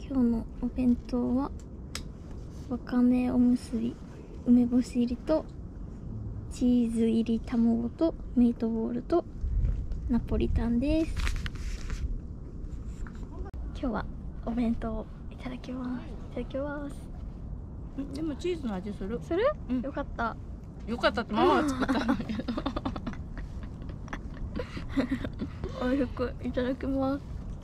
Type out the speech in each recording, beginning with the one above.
今日のお弁当はわかめおむすび梅干し入りとチーズ入り卵とミートボールとナポリタンです。今日はお弁当いただきます。いただきます。 でもチーズの味する。 する？ うん、 よかった。 よかったってママが作ったんだけど。 おいしくいただきます。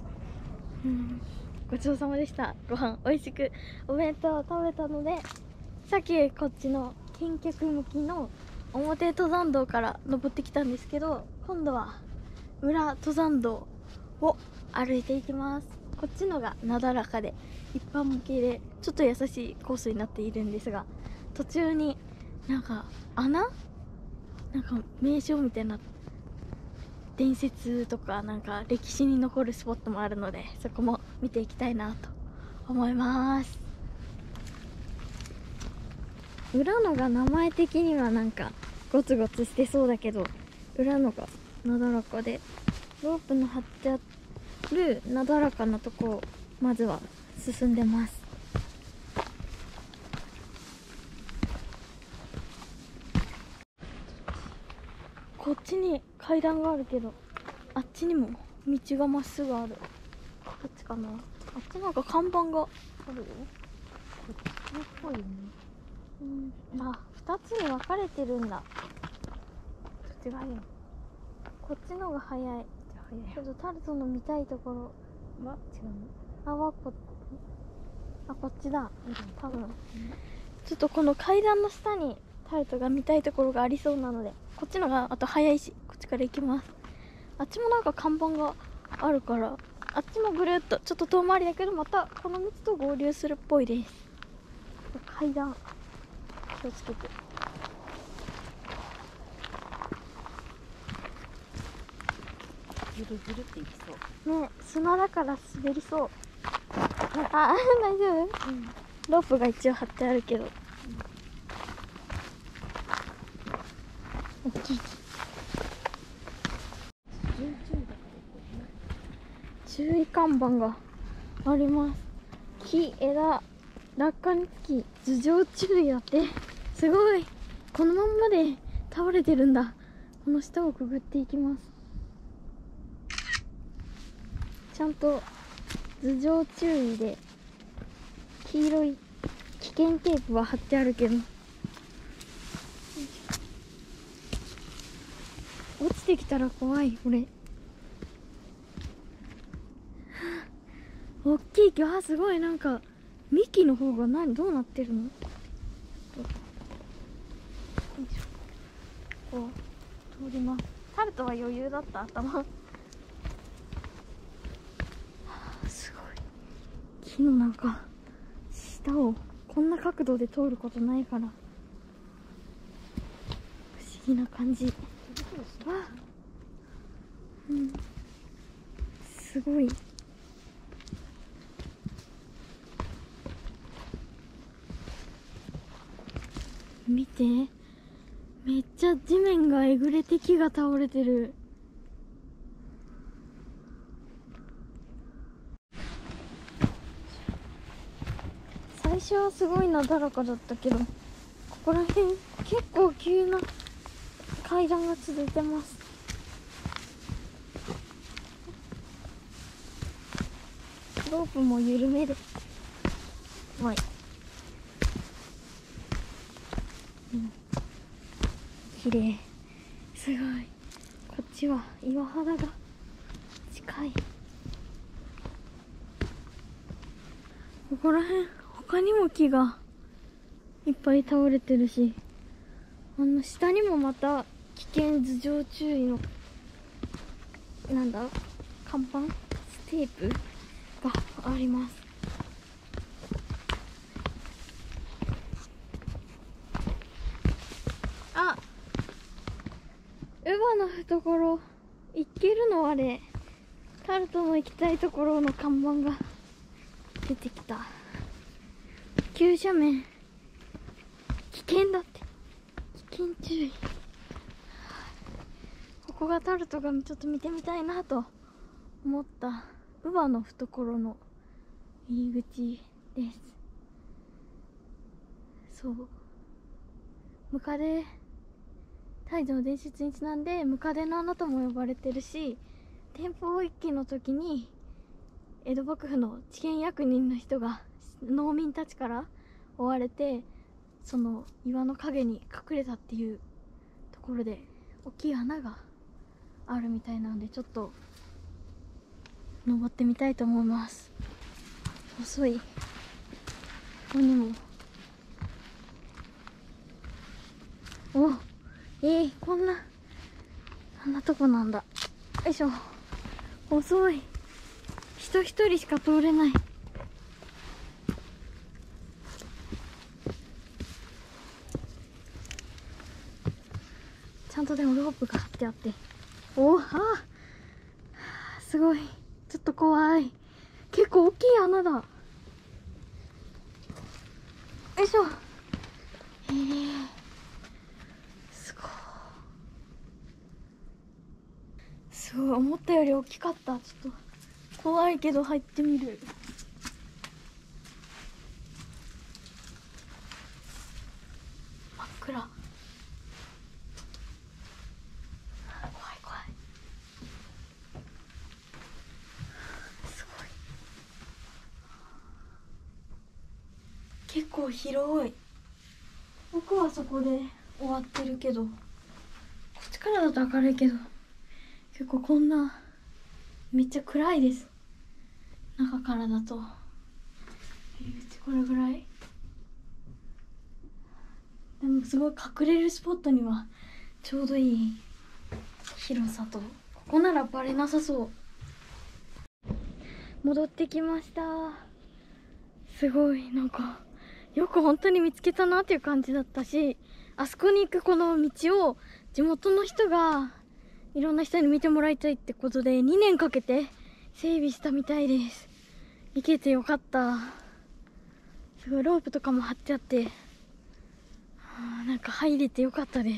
ごちそうさまでした。ご飯美味しくお弁当を食べたので、さっきこっちの近脚向きの表登山道から登ってきたんですけど、今度は裏登山道を歩いていきます。こっちのがなだらかで一般向けでちょっと優しいコースになっているんですが、途中になんか穴、なんか名所みたいな伝説とかなんか歴史に残るスポットもあるので、そこも見ていきたいなと思います。裏のが名前的にはなんかゴツゴツしてそうだけど、裏のがなだらかでロープの張ってあるなだらかなとこをまずは進んでます。こっちに階段があるけど、あっちにも道がまっすぐある。どっちかな。あっちなんか看板があるよ。こっちっぽいね。あ、2つに分かれてるんだ。違うよ。こっちのが早い。ちょっとタルトの見たいところは違うの。こっちだ。多分。ちょっとこの階段の下にタルトが見たいところがありそうなので、こっちのがあと早いし、こっちから行きます。あっちもなんか看板があるから、あっちもぐるっとちょっと遠回りだけど、またこの道と合流するっぽいです。階段気をつけて。 ずるずるっていきそうね、砂だから滑りそう。あ、大丈夫？ロープが一応張ってあるけど、大きい。注意看板があります。木、枝、落下につき頭上注意だって。すごい、このまんまで倒れてるんだ。この下をくぐっていきます。ちゃんと頭上注意で黄色い危険テープは貼ってあるけど、落ちてきたら怖い。これ大きい木。あ、すごい。なんか幹の方がどうなってるの。こう通ります。タルトは余裕だった。頭すごい。木のなんか下をこんな角度で通ることないから不思議な感じ。すごい。見て、めっちゃ地面がえぐれて木が倒れてる。最初はすごいなだらかだったけど、ここら辺結構急な階段が続いてます。ロープも緩めで怖い。綺麗。すごい。こっちは岩肌が近い。ここら辺他にも木がいっぱい倒れてるし、下にもまた危険頭上注意のなんだ看板ステープがあります。あ、乳母の懐行けるの。あれタルトの行きたいところの看板が出てきた。急斜面危険だって。危険注意。ここがタルトがちょっと見てみたいなと思った乳母の懐の入り口です。そう、ムカデ、太女の伝説にちなんでムカデの穴とも呼ばれてるし、天保一揆の時に江戸幕府の知見役人の人が農民たちから追われて、その岩の陰に隠れたっていうところで大きい穴があるみたいなので、ちょっと登ってみたいと思います。細い。ここにも、こんなとこなんだ。よいしょ。細い。人一人しか通れない。ちゃんとでもロープが張ってあって、すごい。ちょっと怖い。結構大きい穴だ。よいしょ。すごい、思ったより大きかった。ちょっと怖いけど入ってみる。真っ暗。怖い怖い。すごい。結構広い。僕はそこで終わってるけど、こっちからだと明るいけど、結構こんなめっちゃ暗いです。中からだと入り口これぐらい。でもすごい隠れるスポットにはちょうどいい広さと、ここならバレなさそう。戻ってきました。すごい、なんかよく本当に見つけたなっていう感じだったし、あそこに行くこの道を地元の人がいろんな人に見てもらいたいってことで2年かけて整備したみたいです。行けてよかった。すごいロープとかも張ってあって、なんか入れてよかったです。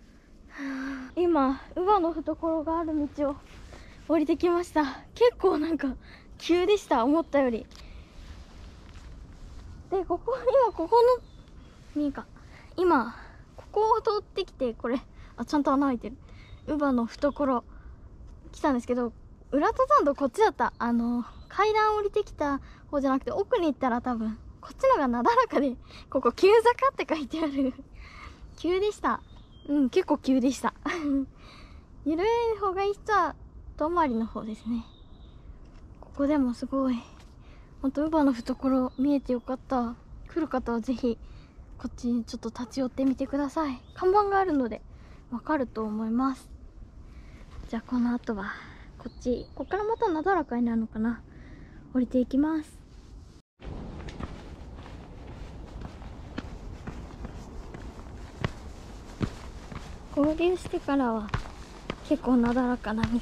今乳母の懐がある道を降りてきました。結構なんか急でした、思ったより。で、ここを通ってきて、これちゃんと穴開いてる乳母の懐来たんですけど、裏登山道こっちだった。階段降りてきた方じゃなくて、奥に行ったら多分こっちのがなだらかで、ここ急坂って書いてある。急でした。結構急でした緩い方がいい人は遠回りの方ですね。ここでもすごい、ほんと乳母の懐見えてよかった。来る方はぜひこっちにちょっと立ち寄ってみてください。看板があるのでわかると思います。じゃあこの後はこっからまたなだらかになるのかな、降りていきます。合流してからは結構なだらかな道です。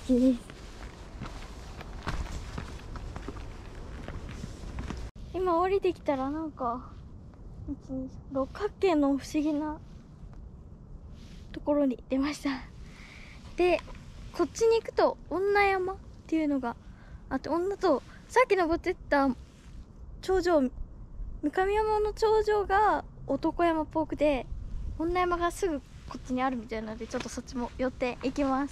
今降りてきたらなんか六角形の不思議なところに出ました。で、こっちに行くと女山っていうのがあって、女とさっき登ってった頂上、三上山の頂上が男山っぽくて、女山がすぐこっちにあるみたいなので、ちょっとそっちも寄っていきます。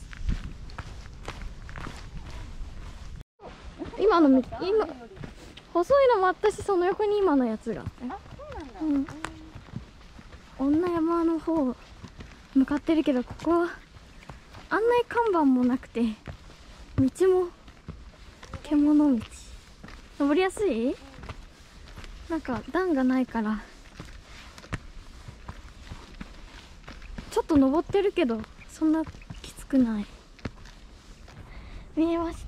今細いのもあったし、その横に今のやつが、女山の方向かってるけど、ここは案内看板もなくて、道も獣道。登りやすい？なんか段がないからちょっと登ってるけどそんなきつくない。見えました。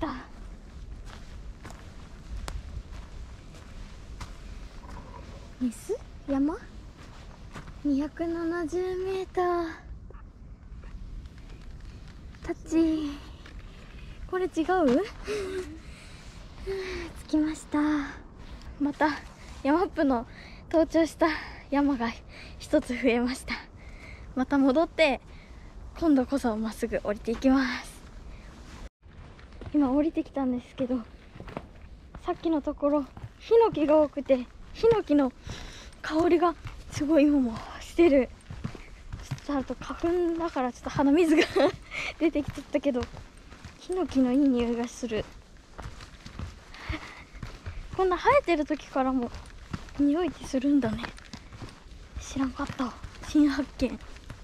メス山270メータータッチ。これ違う着きました。また山アップの登頂した山が一つ増えました。また戻って今度こそまっすぐ降りていきます。今降りてきたんですけど、さっきのところヒノキが多くて、ヒノキの香りがすごい今もしてる。ちょっとあと花粉だからちょっと鼻水が出てきちゃったけど、ヒノキのいい匂いがする。こんな生えてる時からも匂いってするんだね。知らんかった。新発見。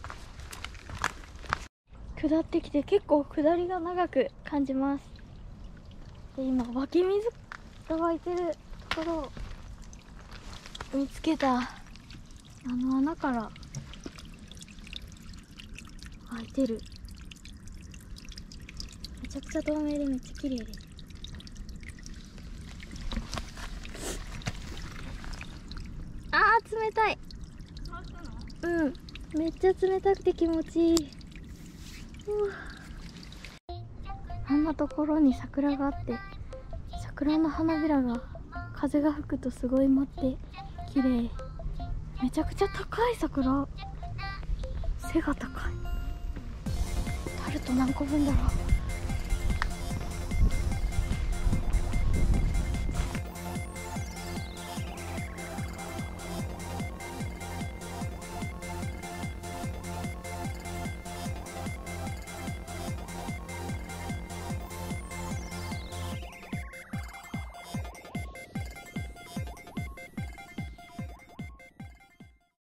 下ってきて結構下りが長く感じます。で、今湧き水が湧いてるところを見つけた。あの穴から湧いてる。めちゃくちゃ透明でめっちゃ綺麗です。あー、冷たい。うん、めっちゃ冷たくて気持ちいい。あんなところに桜があって、桜の花びらが風が吹くとすごい舞って綺麗。めちゃくちゃ高い桜、背が高い。タルト何個分だろう。